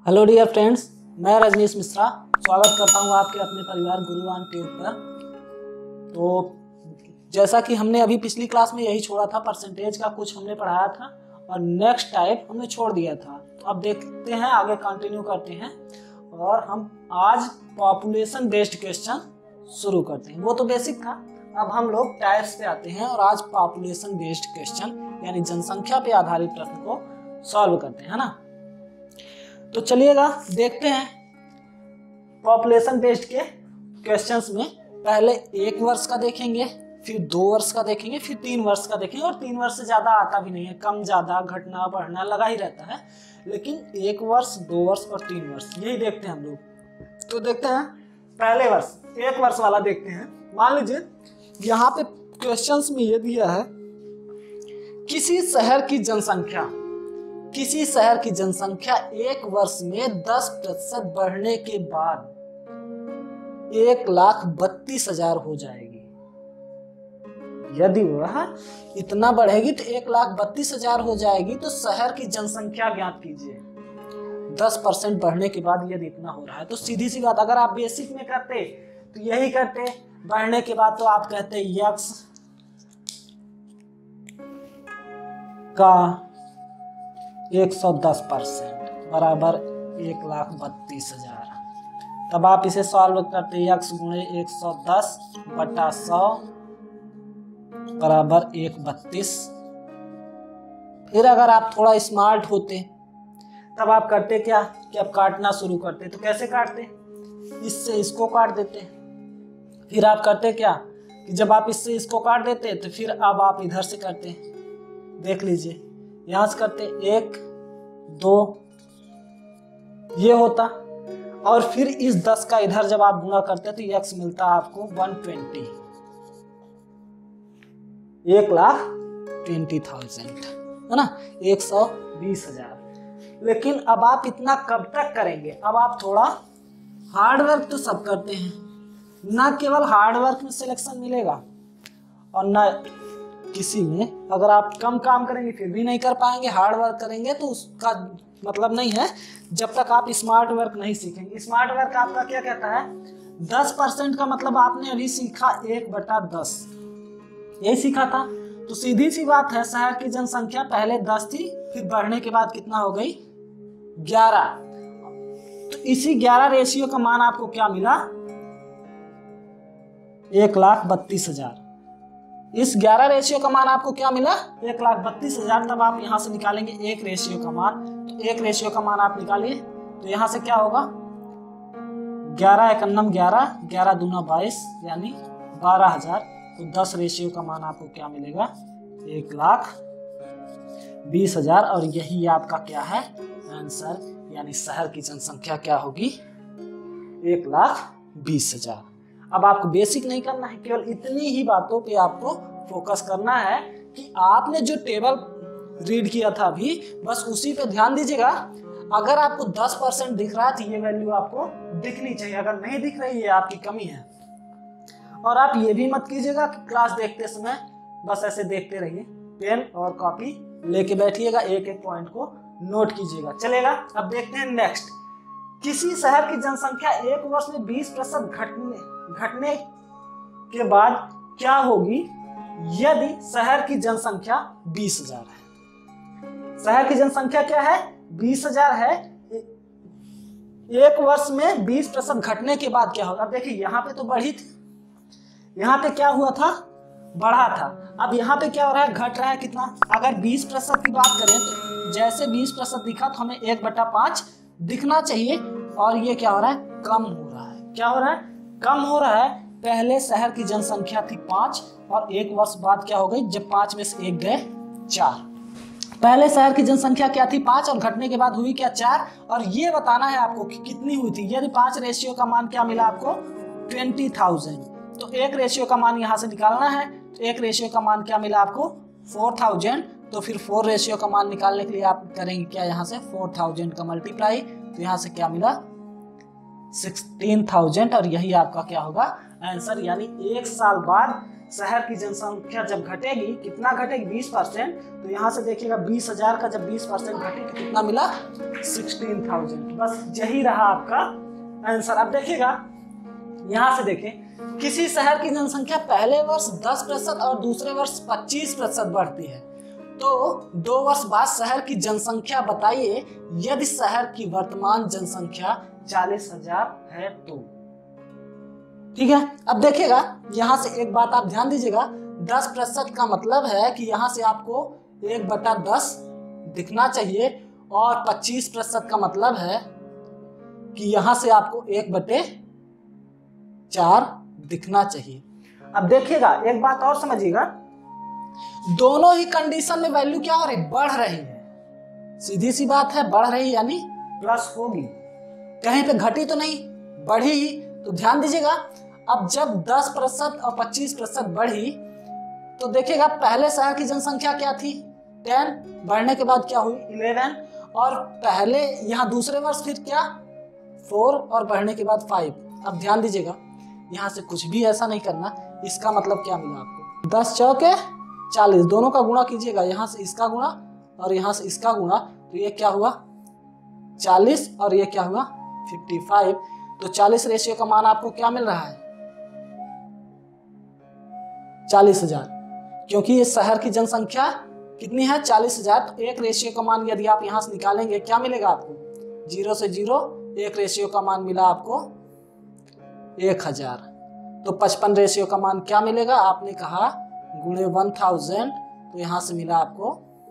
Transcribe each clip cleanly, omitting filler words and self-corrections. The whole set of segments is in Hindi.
हेलो डियर फ्रेंड्स, मैं रजनीश मिश्रा स्वागत करता हूं आपके अपने परिवार गुरुवान ट्यूब पर। तो जैसा कि हमने अभी पिछली क्लास में यही छोड़ा था, परसेंटेज का कुछ हमने पढ़ाया था और नेक्स्ट टाइप हमने छोड़ दिया था। तो अब देखते हैं, आगे कंटिन्यू करते हैं और हम आज पॉपुलेशन बेस्ड क्वेश्चन शुरू करते हैं। वो तो बेसिक था, अब हम लोग टाइप्स पे आते हैं और आज पॉपुलेशन बेस्ड क्वेश्चन यानी जनसंख्या पे आधारित प्रश्न को सॉल्व करते हैं, है ना। तो चलिएगा देखते हैं पॉपुलेशन बेस्ड के क्वेश्चंस में। पहले 1 वर्ष का देखेंगे, फिर 2 वर्ष का देखेंगे, फिर 3 वर्ष का देखेंगे। और 3 वर्ष से ज्यादा आता भी नहीं है, कम ज्यादा घटना बढ़ना लगा ही रहता है, लेकिन 1 वर्ष 2 वर्ष और 3 वर्ष यही देखते हैं हम लोग। तो देखते हैं पहले वर्ष 1 वर्ष वाला देखते हैं। मान लीजिए यहाँ पे क्वेश्चंस में ये दिया है, किसी शहर की जनसंख्या 1 वर्ष में 10% बढ़ने के बाद 1,32,000 हो जाएगी। यदि वह इतना बढ़ेगी तो 1,32,000 हो जाएगी। तो शहर की जनसंख्या ज्ञात कीजिए 10% बढ़ने के बाद यदि इतना हो रहा है। तो सीधी सी बात, अगर आप बेसिक में करते तो यही करते, बढ़ने के बाद तो आप कहते यक्स का 110% बराबर 1,32,000। तब आप इसे सॉल्व करते, यक्स गुणे 110 बटा 100 बराबर 1,32। फिर अगर आप थोड़ा स्मार्ट होते तब आप करते क्या कि अब काटना शुरू करते। तो कैसे काटते, इससे इसको काट देते। फिर आप करते क्या कि जब आप इससे इसको काट देते तो फिर अब आप इधर से करते। देख लीजिए, यहां से करते 1 2 ये होता, और फिर इस 10 का इधर जब आप गुणा करते तो यक्स मिलता आपको 120, 1,20,000, है ना, 120,000। लेकिन अब आप इतना कब तक करेंगे। अब आप थोड़ा हार्ड वर्क तो सब करते हैं, ना केवल हार्ड वर्क में सिलेक्शन मिलेगा और ना किसी में। अगर आप कम काम करेंगे फिर भी नहीं कर पाएंगे, हार्ड वर्क करेंगे तो उसका मतलब नहीं है जब तक आप स्मार्ट वर्क नहीं सीखेंगे। स्मार्ट वर्क आपका क्या कहता है, 10% का मतलब आपने अभी सीखा 1/10, यही सीखा था। तो सीधी सी बात है, शहर की जनसंख्या पहले 10 थी, फिर बढ़ने के बाद कितना हो गई 11। तो इसी 11 रेशियो का मान आपको क्या मिला, 1,32,000। इस 11 रेशियो का मान आपको क्या मिला, 1,32,000। तब आप यहां से निकालेंगे 1 रेशियो का मान। तो 1 रेशियो का मान आप निकालिए, तो यहां से क्या होगा 11 एकन्नम 11, 11 दूना 22 यानी 12,000। तो 10 रेशियो का मान आपको क्या मिलेगा, 1,20,000। और यही आपका क्या है आंसर, यानी शहर की जनसंख्या क्या होगी 1,20,000। अब आपको बेसिक नहीं करना है, केवल इतनी ही बातों पे आपको फोकस करना है कि आपने जो टेबल रीड किया था अभी, बस उसी पे ध्यान दीजिएगा। अगर आपको 10% दिख रहा है तो ये वैल्यू आपको दिखनी चाहिए, अगर नहीं दिख रही है आपकी कमी है। और आप ये भी मत कीजिएगा कि क्लास देखते समय बस ऐसे देखते रहिए, पेन और कॉपी लेके बैठिएगा, एक एक पॉइंट को नोट कीजिएगा, चलेगा। अब देखते हैं नेक्स्ट, किसी शहर की जनसंख्या 1 वर्ष में 20% घटने के बाद क्या होगी यदि शहर की जनसंख्या 20,000 है। शहर की जनसंख्या क्या है, 20,000 है। 1 वर्ष में 20% घटने के बाद क्या होगा। अब देखिए यहाँ पे तो बढ़ी थी, यहाँ पे क्या हुआ था, बढ़ा था। अब यहाँ पे क्या हो रहा है, घट रहा है कितना। अगर 20% की बात करें तो जैसे 20% दिखा तो हमें 1/5 दिखना चाहिए, और ये क्या हो रहा है, कम हो रहा है। क्या हो रहा है, कम हो रहा है। पहले शहर की जनसंख्या थी 5 और 1 वर्ष बाद क्या हो गई, जब 5 में से 1 गए 4। पहले शहर की जनसंख्या क्या थी 5 और घटने के बाद हुई क्या 4। और ये बताना है आपको कि कितनी हुई थी। यदि 5 रेशियो का मान क्या मिला आपको 20,000, तो 1 रेशियो का मान यहाँ से निकालना है। तो 1 रेशियो का मान क्या मिला आपको 4,000। तो फिर 4 रेशियो का मान निकालने के लिए आप करेंगे क्या, यहाँ से 4,000 का मल्टीप्लाई, तो यहाँ से क्या मिला 16,000। और यही आपका क्या होगा आंसर, यानी 1 साल बाद शहर की जनसंख्या जब घटेगी, कितना घटेगी 20%, तो यहाँ से देखिएगा 20,000 का जब 20% घटी तो कितना मिला 16,000। बस यही रहा आपका आंसर। अब देखिएगा यहाँ से देखें, किसी शहर की जनसंख्या पहले वर्ष 10% और दूसरे वर्ष 25% बढ़ती है, तो 2 वर्ष बाद शहर की जनसंख्या बताइए यदि शहर की वर्तमान जनसंख्या 40,000 है तो। ठीक है, अब देखिएगा यहाँ से एक बात आप ध्यान दीजिएगा, 10% का मतलब है कि यहाँ से आपको 1/10 दिखना चाहिए, और 25% का मतलब है कि यहाँ से आपको 1/4 दिखना चाहिए। अब देखिएगा एक बात और समझिएगा, दोनों ही कंडीशन में वैल्यू क्या हो रही, बढ़ रही है। सीधी सी बात है, बढ़ रही यानी प्लस होगी, कहीं पे घटी तो नहीं, बढ़ी ही। तो ध्यान दीजिएगा, अब जब 10% और 25% बढ़ी तो देखिएगा पहले शहर की जनसंख्या क्या थी 10, बढ़ने के बाद क्या हुई 11, और पहले यहाँ दूसरे वर्ष फिर क्या 4, और बढ़ने के बाद 5। अब ध्यान दीजिएगा यहाँ से कुछ भी ऐसा नहीं करना, इसका मतलब क्या मिला आपको 10 चौके 40, दोनों का गुणा कीजिएगा, यहाँ से इसका गुणा और यहाँ से इसका गुणा, तो ये क्या हुआ 40 और ये क्या हुआ 55। तो 40 रेशियो का मान आपको क्या मिल रहा है 40,000, क्योंकि ये शहर की जनसंख्या कितनी है 40,000। तो 1 रेशियो का मान यदि आप यहाँ से निकालेंगे क्या मिलेगा आपको 0 से 0, 1 रेशियो का मान मिला आपको 1,000। तो 55 रेशियो का मान क्या मिलेगा, आपने कहा गुणे 1000, तो यहाँ से मिला आपको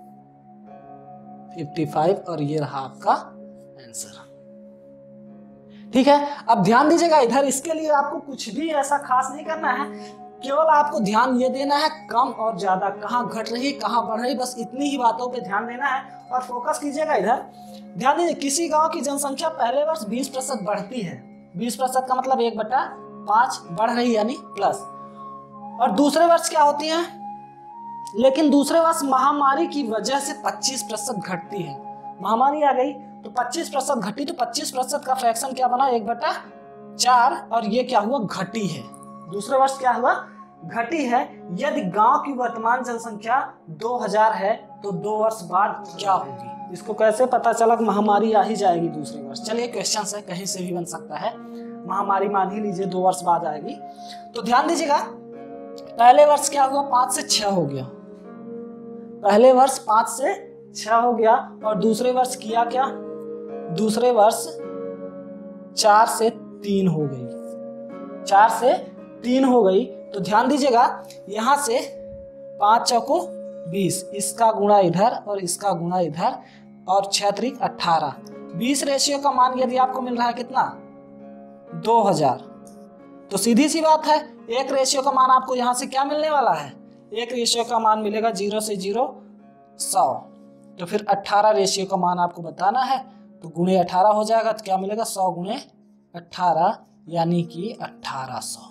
55, और ये रहा आपका आंसर। ठीक है, अब ध्यान दीजिएगा इधर, इसके लिए आपको कुछ भी ऐसा खास नहीं करना है, केवल आपको ध्यान ये देना है कम और ज्यादा, कहाँ घट रही कहाँ बढ़ रही, बस इतनी ही बातों पे ध्यान देना है। और फोकस कीजिएगा इधर, ध्यान दीजिए किसी गांव की जनसंख्या पहले वर्ष 20% बढ़ती है, 20% का मतलब 1/5 बढ़ रही यानी प्लस, और दूसरे वर्ष क्या होती है, लेकिन दूसरे वर्ष महामारी की वजह से 25% घटती है। महामारी आ गई तो 25% घटी, तो 25% का फ्रैक्शन क्या बना 1/4, और ये क्या हुआ घटी है, दूसरे वर्ष क्या हुआ घटी है। यदि गांव की वर्तमान जनसंख्या 2000 है तो 2 वर्ष बाद क्या होगी, इसको कैसे पता चला कि महामारी आ ही जाएगी दूसरे वर्ष। चलिए क्वेश्चन है, कहीं से भी बन सकता है, महामारी मान ही लीजिए 2 वर्ष बाद आएगी। तो ध्यान दीजिएगा पहले वर्ष क्या हुआ 5 से 6 हो गया, पहले वर्ष 5 से 6 हो गया, और दूसरे वर्ष किया क्या, दूसरे वर्ष 4 से 3 हो गई, 4 से 3 हो गई। तो ध्यान दीजिएगा यहां से 5 चौको 20, इसका गुणा इधर और इसका गुणा इधर, और 6 त्रिक 18, 20 रेशियो का मान यदि आपको मिल रहा है कितना 2000, तो सीधी सी बात है 1 रेशियो का मान आपको यहां से क्या मिलने वाला है, 1 रेशियो का मान मिलेगा 0 से 0 100, तो फिर 18 रेशियो का मान आपको बताना है, तो गुणे 18 हो जाएगा, तो क्या मिलेगा 100 गुणे 18 यानी कि 1800,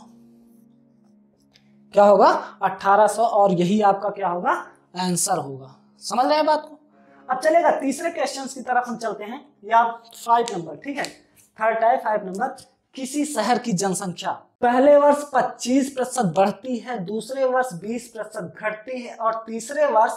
क्या होगा 1800, और यही आपका क्या होगा आंसर होगा। समझ रहे हैं बात को। अब चलेगा तीसरे क्वेश्चन की तरफ हम चलते हैं, या 5 नंबर, ठीक है, थर्ड है 5 नंबर। किसी शहर की जनसंख्या पहले वर्ष 25% बढ़ती है, दूसरे वर्ष 20% घटती है, और तीसरे वर्ष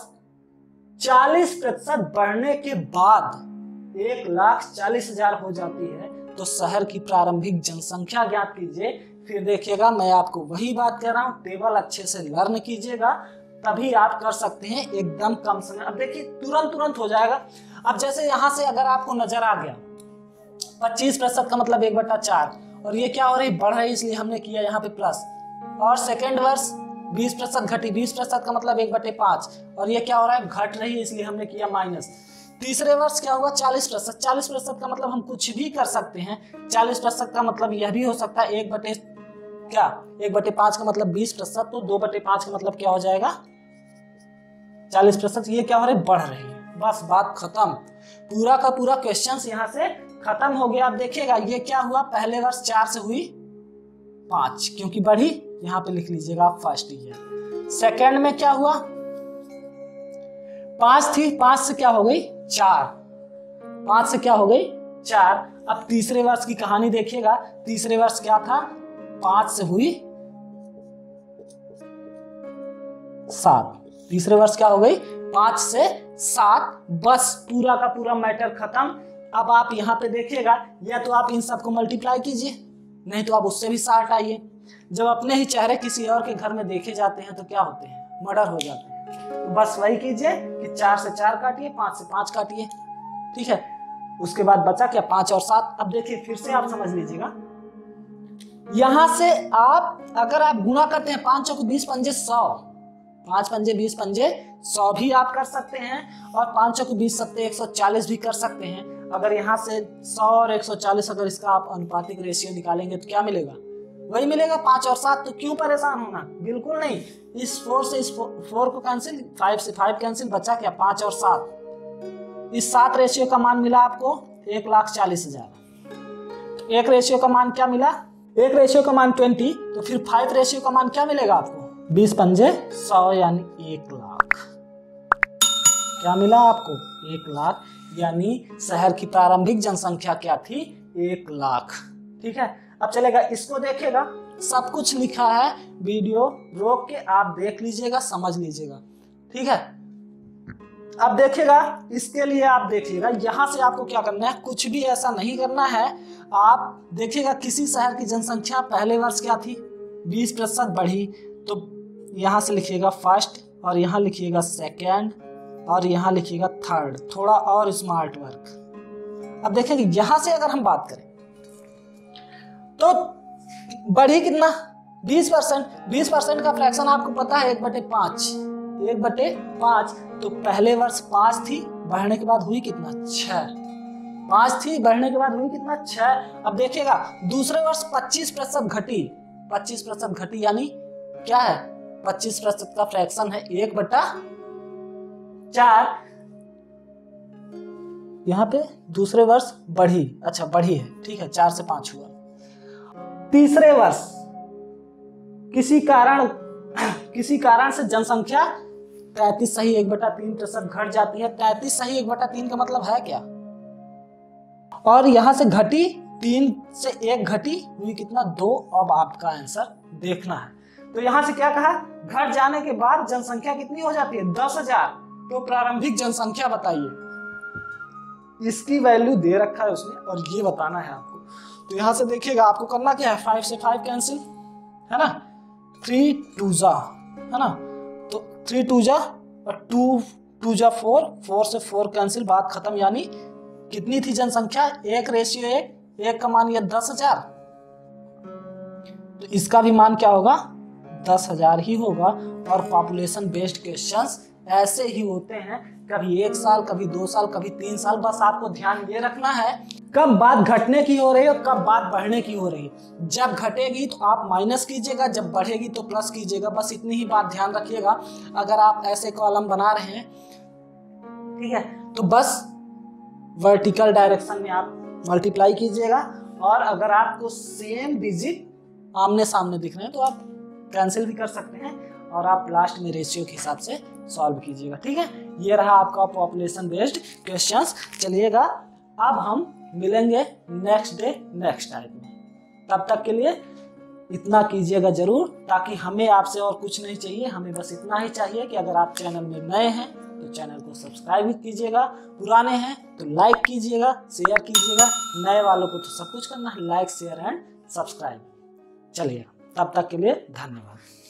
40% बढ़ने के बाद 1,40,000 हो जाती है, तो शहर की प्रारंभिक जनसंख्या ज्ञात कीजिए। फिर देखिएगा मैं आपको वही बात कर रहा हूँ, टेबल अच्छे से लर्न कीजिएगा तभी आप कर सकते हैं एकदम कम समय। अब देखिए तुरंत हो जाएगा। अब जैसे यहाँ से अगर आपको नजर आ गया 25% का मतलब 1/4, और ये क्या हो रही बढ़ रही, इसलिए हमने किया यहाँ पे प्लस, और सेकेंड वर्ष 20% घटी, 20% का मतलब 1/5, और ये क्या हो रहा है घट रही है, इसलिए हमने किया माइनस। तीसरे वर्ष क्या हुआ 40%, 40% का मतलब हम कुछ भी कर सकते हैं, 40% का मतलब यह भी हो सकता है 1/5 का मतलब 20%, तो 2/5 का मतलब क्या हो जाएगा 40%। ये क्या हो रहा है बढ़ रही है, बस बात खत्म, पूरा का पूरा क्वेश्चन यहाँ से खत्म हो गया। आप देखिएगा ये क्या हुआ, पहले वर्ष 4 से हुई 5, क्योंकि बढ़ी, यहाँ पे लिख लीजिएगा आप फर्स्ट ईयर। सेकेंड में क्या हुआ 5 थी, 5 से क्या हो गई 4, 5 से क्या हो गई 4। अब तीसरे वर्ष की कहानी देखिएगा, तीसरे वर्ष क्या था 5 से हुई 7। तीसरे वर्ष क्या हो गई 5 से 7, बस पूरा का पूरा मैटर खत्म। अब आप यहाँ पे देखिएगा, या तो आप इन सबको मल्टीप्लाई कीजिए, नहीं तो आप उससे भी 60 आइए। जब अपने ही चेहरे किसी और के घर में देखे जाते हैं तो क्या होते हैं, मर्डर हो जाते हैं। तो बस वही कीजिए कि 4 से 4 काटिए, 5 से 5 काटिए, ठीक है। उसके बाद बचा क्या 5 और 7। अब देखिए फिर से आप समझ लीजिएगा, यहां से आप अगर आप गुणा करते हैं 5 चौक 20 पंजे 100, 5 पंजे 20 पंजे 100 भी आप कर सकते हैं, और 5 चौक 20 सत्ते 140 भी कर सकते हैं। अगर यहाँ से 100 और 140 अगर इसका आप अनुपातिक रेशियो निकालेंगे तो क्या मिलेगा, वही मिलेगा 5 और 7। तो क्यों परेशान होना, बिल्कुल नहीं। इस 4 से इस 4 को कैंसिल, 5 से 5 कैंसिल, बचा क्या 5 और 7। इस 7 रेशियो का मान मिला आपको 1,40,000। एक रेशियो का मान क्या मिला, एक रेशियो का मान 20, तो फिर 5 रेशियो का मान क्या मिलेगा आपको 20 पंजे 100 यानी 1 लाख। क्या मिला आपको 1 लाख, यानी शहर की प्रारंभिक जनसंख्या क्या थी 1 लाख, ठीक है। अब चलेगा, इसको देखिएगा, सब कुछ लिखा है, वीडियो रोक के आप देख लीजिएगा, समझ लीजिएगा, ठीक है। अब देखिएगा, इसके लिए आप देखिएगा, यहां से आपको क्या करना है, कुछ भी ऐसा नहीं करना है। आप देखिएगा किसी शहर की जनसंख्या पहले वर्ष क्या थी 20% बढ़ी, तो यहां से लिखिएगा फर्स्ट, और यहां लिखिएगा सेकेंड, और यहां लिखिएगा थर्ड, थोड़ा और स्मार्ट वर्क। अब देखिए यहां से अगर हम बात करें तो बढ़ी कितना 20%। 20% का फ्रैक्शन आपको पता है 1/5, 1/5। तो पहले वर्ष 5 थी, बढ़ने के बाद हुई कितना 6, 5 थी, बढ़ने के बाद हुई कितना 6। अब देखिएगा दूसरे वर्ष 25% घटी, 25% घटी, यानी क्या है 25% का फ्रैक्शन है 1/4। यहाँ पे दूसरे वर्ष बढ़ी, अच्छा बढ़ी है, ठीक है, 4 से 5 हुआ। तीसरे वर्ष किसी कारण से जनसंख्या 33 सही 1/3% घट जाती है। 33 सही 1/3 का मतलब है क्या, और यहां से घटी 3 से 1 घटी हुई कितना 2। अब आपका आंसर देखना है, तो यहां से क्या कहा, घट जाने के बाद जनसंख्या कितनी हो जाती है 10,000। तो प्रारंभिक जनसंख्या बताइए, इसकी वैल्यू दे रखा है उसने, और ये बताना है आपको। तो यहां से देखिएगा आपको करना क्या है, 5 से 5 कैंसिल, है ना, 3 2 जा, है ना, तो 3 2 जा और 2 2 जा 4, 4 से 4 कैंसिल, बात खत्म। यानी कितनी थी जनसंख्या 1:1, 1 का मान ये 10,000, तो इसका भी मान क्या होगा 10,000 ही होगा। और पॉपुलेशन बेस्ड क्वेश्चंस ऐसे ही होते हैं, कभी 1 साल, कभी 2 साल, कभी 3 साल। बस आपको ध्यान ये रखना है कब बात घटने की हो रही है और कब बात बढ़ने की हो रही है। जब घटेगी तो आप माइनस कीजिएगा, जब बढ़ेगी तो प्लस कीजिएगा, बस इतनी ही बात ध्यान रखिएगा। अगर आप ऐसे कॉलम बना रहे हैं, ठीक है, तो बस वर्टिकल डायरेक्शन में आप मल्टीप्लाई कीजिएगा, और अगर आपको सेम डिजिट आमने सामने दिख रहे हैं तो आप कैंसिल भी कर सकते हैं, और आप लास्ट में रेशियो के हिसाब से सॉल्व कीजिएगा, ठीक है। ये रहा आपका पॉपुलेशन बेस्ड क्वेश्चंस। चलिएगा अब हम मिलेंगे नेक्स्ट डे नेक्स्ट टाइम में, तब तक के लिए इतना कीजिएगा जरूर, ताकि हमें आपसे और कुछ नहीं चाहिए, हमें बस इतना ही चाहिए कि अगर आप चैनल में नए हैं तो चैनल को सब्सक्राइब कीजिएगा, पुराने हैं तो लाइक कीजिएगा, शेयर कीजिएगा, नए वालों को तो सब कुछ करना है, लाइक शेयर एंड सब्सक्राइब। चलिए तब तक के लिए धन्यवाद।